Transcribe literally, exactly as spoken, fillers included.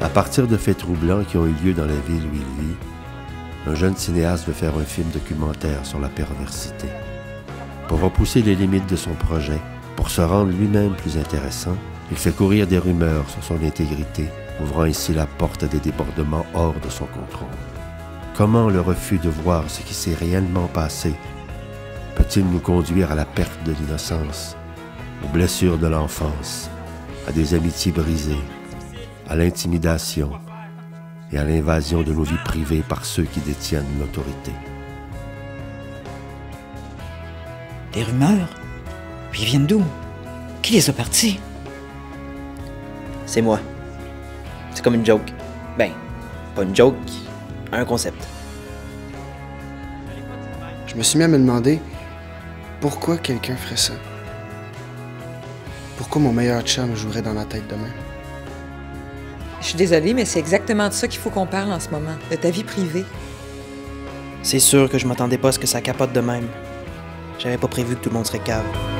À partir de faits troublants qui ont eu lieu dans la ville où il vit, un jeune cinéaste veut faire un film documentaire sur la perversité. Pour repousser les limites de son projet, pour se rendre lui-même plus intéressant, il fait courir des rumeurs sur son intégrité, ouvrant ainsi la porte à des débordements hors de son contrôle. Comment le refus de voir ce qui s'est réellement passé peut-il nous conduire à la perte de l'innocence, aux blessures de l'enfance, à des amitiés brisées, à l'intimidation et à l'invasion de nos vies privées par ceux qui détiennent l'autorité? Des rumeurs? Puis ils viennent d'où? Qui les a partis? C'est moi. C'est comme une joke. Ben, pas une joke, un concept. Je me suis mis à me demander pourquoi quelqu'un ferait ça. Pourquoi mon meilleur chum jouerait dans la tête de même? Je suis désolée, mais c'est exactement de ça qu'il faut qu'on parle en ce moment, de ta vie privée. C'est sûr que je m'attendais pas à ce que ça capote de même. J'avais pas prévu que tout le monde serait cave.